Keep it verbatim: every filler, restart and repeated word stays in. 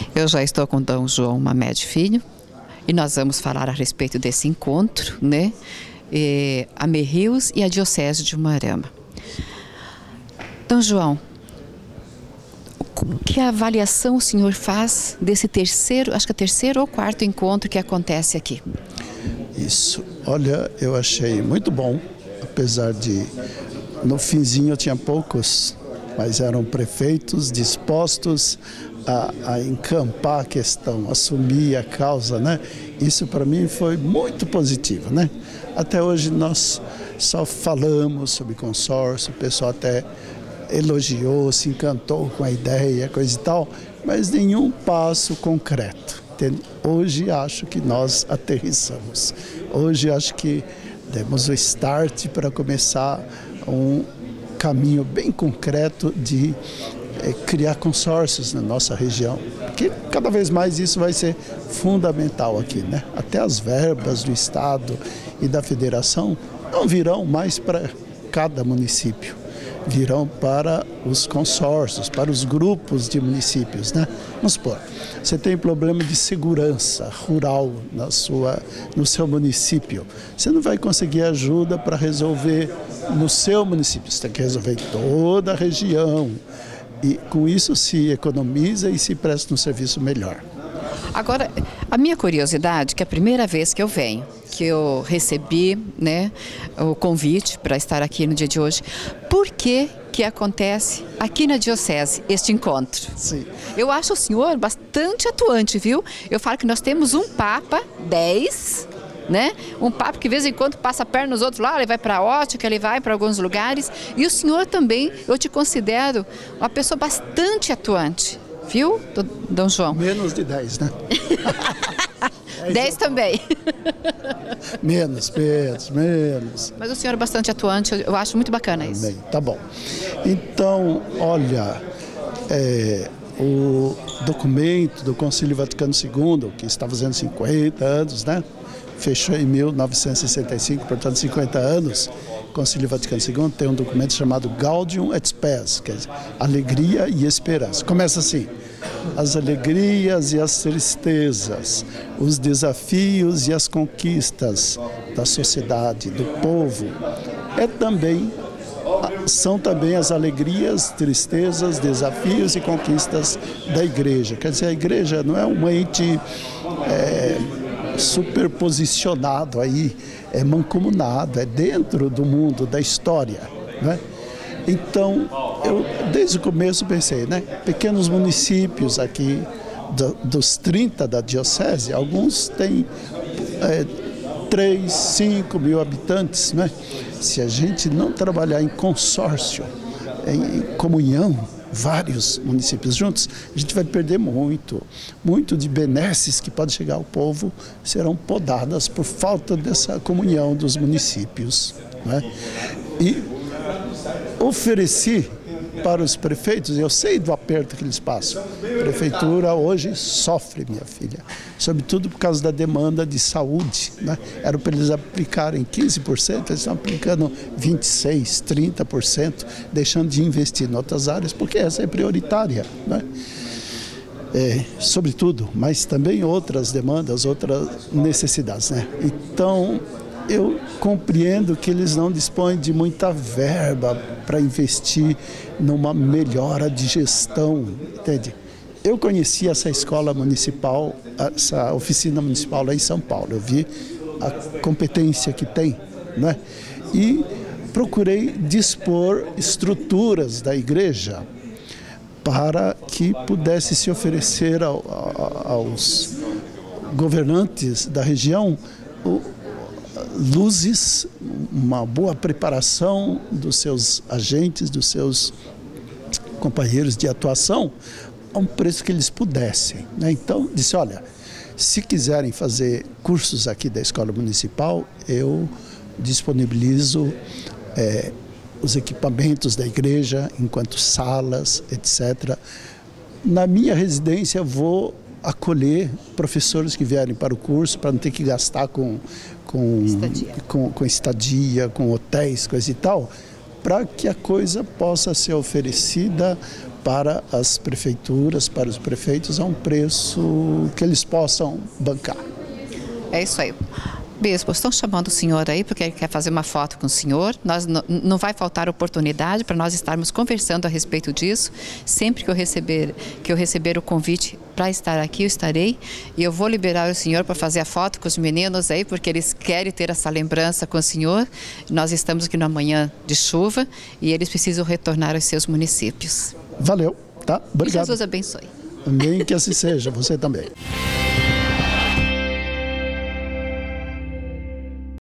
Eu já estou com o Dom João Mamed Filho e nós vamos falar a respeito desse encontro, né? E a Merrios e a Diocese de Umuarama. Dom João, que avaliação o senhor faz desse terceiro, acho que é o terceiro ou quarto encontro que acontece aqui? Isso, olha, eu achei muito bom, apesar de no finzinho eu tinha poucos, mas eram prefeitos dispostos a, a encampar a questão, assumir a causa, né? Isso para mim foi muito positivo, né? Até hoje nós só falamos sobre consórcio, o pessoal até elogiou, se encantou com a ideia, coisa e tal, mas nenhum passo concreto. Entende? Hoje acho que nós aterrissamos. Hoje acho que demos o start para começar um caminho bem concreto de é, criar consórcios na nossa região, porque cada vez mais isso vai ser fundamental aqui, né? Até as verbas do Estado e da Federação não virão mais para cada município, virão para os consórcios, para os grupos de municípios, né? Vamos supor, você tem problema de segurança rural na sua, no seu município, você não vai conseguir ajuda para resolver no seu município, você tem que resolver em toda a região, e com isso se economiza e se presta um serviço melhor. Agora, a minha curiosidade, que é a primeira vez que eu venho, que eu recebi, né, o convite para estar aqui no dia de hoje, por que que acontece aqui na Diocese este encontro? Sim. Eu acho o senhor bastante atuante, viu? Eu falo que nós temos um Papa, dez, né? Um Papa que de vez em quando passa a perna nos outros lá, ele vai para a ótica, ele vai para alguns lugares, e o senhor também, eu te considero uma pessoa bastante atuante. Viu, Dom João? Menos de dez, né? dez também. Menos, menos, menos. Mas o senhor é bastante atuante, eu acho muito bacana isso. Bem, tá bom. Então, olha, é, o documento do Concílio Vaticano segundo, que está fazendo cinquenta anos, né? Fechou em mil novecentos e sessenta e cinco, portanto cinquenta anos. O Concílio Vaticano segundo tem um documento chamado Gaudium et Spes, quer dizer, alegria e esperança. Começa assim: as alegrias e as tristezas, os desafios e as conquistas da sociedade, do povo, é também, são também as alegrias, tristezas, desafios e conquistas da igreja. Quer dizer, a igreja não é um ente é, superposicionado aí, é mancomunado, é dentro do mundo, da história, né? Então, eu desde o começo pensei, né? Pequenos municípios aqui, do, dos trinta da diocese, alguns têm é, três, cinco mil habitantes, né? Se a gente não trabalhar em consórcio, em, em comunhão, vários municípios juntos, a gente vai perder muito. Muito de benesses que pode chegar ao povo serão podadas por falta dessa comunhão dos municípios, né? E ofereci para os prefeitos, eu sei do aperto que eles passam. A prefeitura hoje sofre, minha filha, sobretudo por causa da demanda de saúde, né? Era para eles aplicarem quinze por cento, eles estão aplicando vinte e seis por cento, trinta por cento, deixando de investir em outras áreas, porque essa é prioritária, né? É, sobretudo, mas também outras demandas, outras necessidades, né? Então, eu compreendo que eles não dispõem de muita verba para investir numa melhora de gestão, entende? Eu conheci essa escola municipal, essa oficina municipal lá em São Paulo, eu vi a competência que tem, né? E procurei dispor estruturas da igreja para que pudesse se oferecer ao, aos governantes da região o, luzes, uma boa preparação dos seus agentes, dos seus companheiros de atuação, a um preço que eles pudessem, né? Então, disse, olha, se quiserem fazer cursos aqui da Escola Municipal, eu disponibilizo é, os equipamentos da igreja, enquanto salas, etcétera. Na minha residência, vou acolher professores que vierem para o curso, para não ter que gastar com, com, estadia. com, com estadia, com hotéis, coisa e tal. para que a coisa possa ser oferecida para as prefeituras, para os prefeitos, a um preço que eles possam bancar. É isso aí. Bispo, estão chamando o senhor aí porque ele quer fazer uma foto com o senhor. Nós, não vai faltar oportunidade para nós estarmos conversando a respeito disso. Sempre que eu receber, que eu receber o convite para estar aqui, eu estarei. E eu vou liberar o senhor para fazer a foto com os meninos aí, porque eles querem ter essa lembrança com o senhor. Nós estamos aqui numa manhã de chuva e eles precisam retornar aos seus municípios. Valeu, tá? Obrigado. Que Jesus abençoe. Amém, que assim seja. Você também.